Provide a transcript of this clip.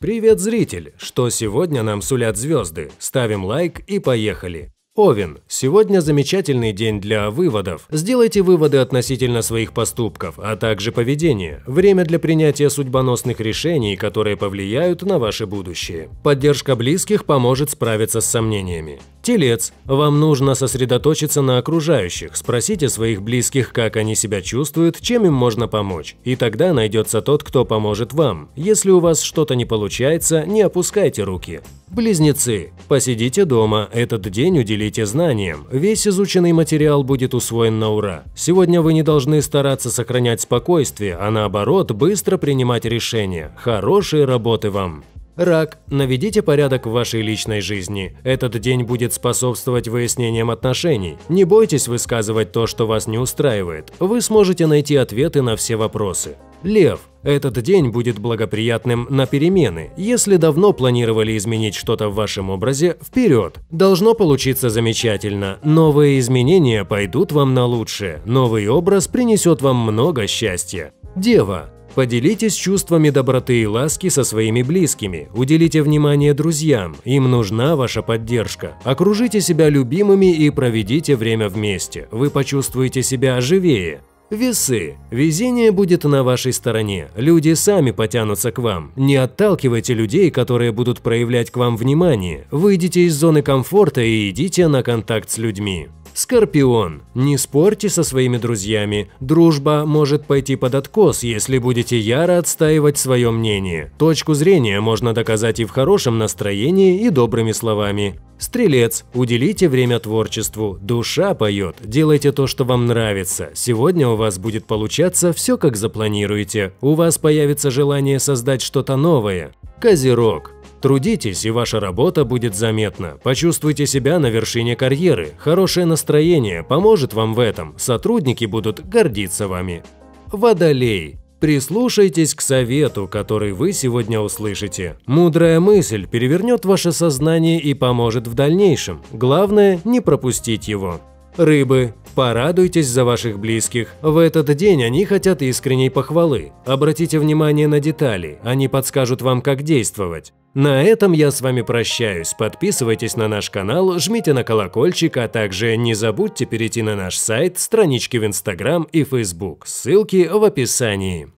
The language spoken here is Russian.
Привет, зритель! Что сегодня нам сулят звезды? Ставим лайк и поехали! Овен. Сегодня замечательный день для выводов. Сделайте выводы относительно своих поступков, а также поведения. Время для принятия судьбоносных решений, которые повлияют на ваше будущее. Поддержка близких поможет справиться с сомнениями. Телец. Вам нужно сосредоточиться на окружающих. Спросите своих близких, как они себя чувствуют, чем им можно помочь. И тогда найдется тот, кто поможет вам. Если у вас что-то не получается, не опускайте руки. Близнецы. Посидите дома, этот день уделите знаниям. Весь изученный материал будет усвоен на ура. Сегодня вы не должны стараться сохранять спокойствие, а наоборот, быстро принимать решения. Хорошей работы вам! Рак. Наведите порядок в вашей личной жизни. Этот день будет способствовать выяснениям отношений. Не бойтесь высказывать то, что вас не устраивает. Вы сможете найти ответы на все вопросы. Лев. Этот день будет благоприятным на перемены. Если давно планировали изменить что-то в вашем образе, вперед! Должно получиться замечательно. Новые изменения пойдут вам на лучшее. Новый образ принесет вам много счастья. Дева. Поделитесь чувствами доброты и ласки со своими близкими, уделите внимание друзьям, им нужна ваша поддержка. Окружите себя любимыми и проведите время вместе, вы почувствуете себя живее. Весы. Везение будет на вашей стороне, люди сами потянутся к вам. Не отталкивайте людей, которые будут проявлять к вам внимание. Выйдите из зоны комфорта и идите на контакт с людьми. Скорпион. Не спорьте со своими друзьями. Дружба может пойти под откос, если будете яро отстаивать свое мнение. Точку зрения можно доказать и в хорошем настроении, и добрыми словами. Стрелец. Уделите время творчеству. Душа поет. Делайте то, что вам нравится. Сегодня у вас будет получаться все, как запланируете. У вас появится желание создать что-то новое. Козерог. Трудитесь, и ваша работа будет заметна. Почувствуйте себя на вершине карьеры. Хорошее настроение поможет вам в этом. Сотрудники будут гордиться вами. Водолей. Прислушайтесь к совету, который вы сегодня услышите. Мудрая мысль перевернет ваше сознание и поможет в дальнейшем. Главное, не пропустить его. Рыбы. Порадуйтесь за ваших близких. В этот день они хотят искренней похвалы. Обратите внимание на детали, они подскажут вам, как действовать. На этом я с вами прощаюсь. Подписывайтесь на наш канал, жмите на колокольчик, а также не забудьте перейти на наш сайт, странички в Instagram и Facebook. Ссылки в описании.